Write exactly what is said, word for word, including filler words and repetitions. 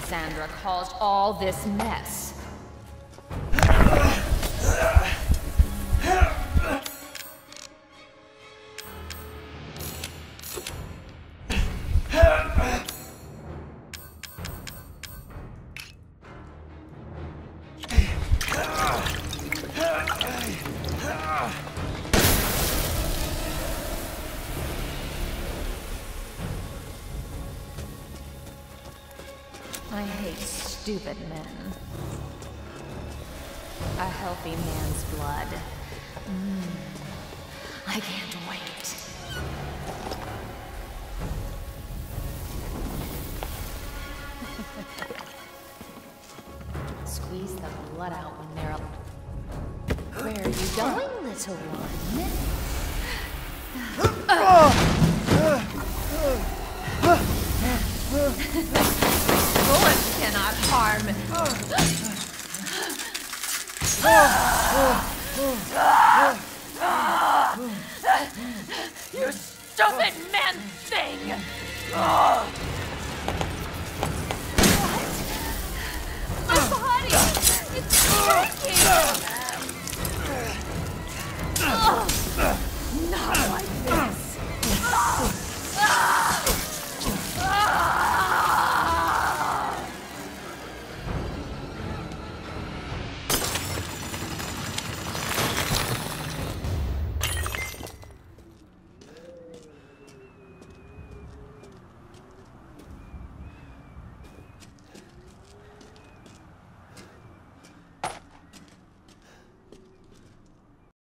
Cassandra caused all this mess. I hate stupid men. A healthy man's blood. Mm. I can't wait. Squeeze the blood out when they're up. Where are you going, little one? Bullets cannot harm. You stupid man thing! What? My body! It's breaking!